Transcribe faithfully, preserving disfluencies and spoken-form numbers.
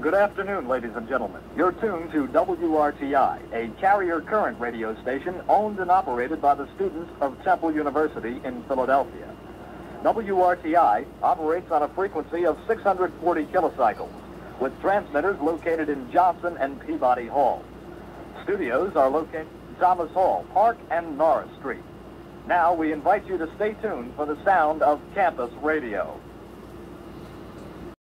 Good afternoon, ladies and gentlemen. You're tuned to W R T I, a carrier current radio station owned and operated by the students of Temple University in Philadelphia. W R T I operates on a frequency of six hundred forty kilocycles, with transmitters located in Johnson and Peabody Hall. Studios are located in Thomas Hall, Park, and Norris Street. Now we invite you to stay tuned for the sound of campus radio.